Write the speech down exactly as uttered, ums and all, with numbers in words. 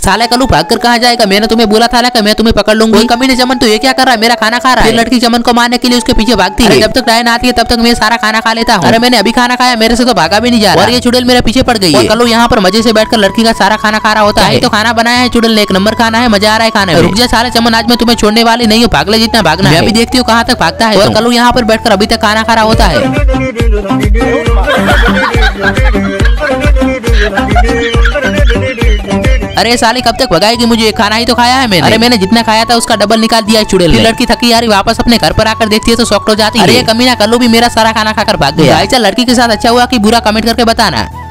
साले कल्लू भाग कर कहाँ जाएगा, मैंने तुम्हें बोला था ना कि मैं तुम्हें पकड़ लूंगी। कमीने चमन तो ये क्या कर रहा है, मेरा खाना खा रहा है। लड़की चमन को मारने के लिए उसके पीछे भागती है। जब तक डायन आती है तब तक मैं सारा खाना खा लेता हूँ। अरे मैंने अभी खाना खाया, मेरे से तो भागा भी नहीं जा रहा और ये चुड़ैल मेरे पीछे पड़ गई है। कल्लू यहाँ पर मजे से बैठकर लड़की का सारा खाना खा रहा होता है। तो खाना बनाया है चुड़ैल ने, एक नंबर खाना है, मजा आ रहा है खाने में। रुक जा साले चमन, आज मैं तुम्हें छोड़ने वाली नहीं हूँ, भाग ले जितना भागना है। मैं भी देखती हूँ कहाँ तक भागता है। और कल्लू यहाँ पर बैठकर अभी तक खाना खा रहा होता है। अरे साले कब तक भगाएगी मुझे, खाना ही तो खाया है मैंने। अरे मैंने जितना खाया था उसका डबल निकाल दिया है चुड़ैल ने। लड़की थकी यारी वापस अपने घर पर आकर देखती है तो शॉक्ड हो जाती है। अरे ये कमीना कल्लू भी मेरा सारा खाना खाकर भाग गया। भाई चल लड़की के साथ अच्छा हुआ कि बुरा, कमेंट करके बताना।